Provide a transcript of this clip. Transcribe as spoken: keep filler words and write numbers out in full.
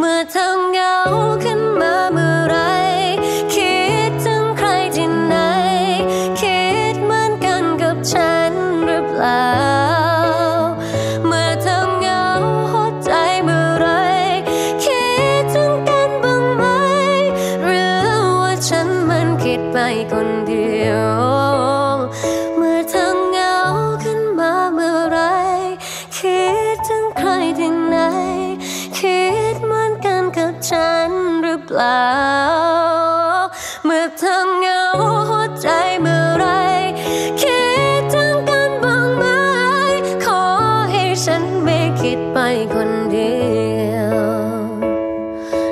เมื่อเธอเหงาขึ้นมาเมื่อไรคิดถึงใครที่ไหนคิดเหมือนกันกับฉันหรือเปล่าเมื่อเธอเหงาหัวใจเมื่อไรคิดถึงกันบ้างไหมหรือว่าฉันมันคิดไปคนเดียวเมื่อเธอเหงาขึ้นมาเมื่อไรคิดถึงใครที่ไหนคิดเหมือนกันกับฉันหรือเปล่าเมื่อเธอเหงา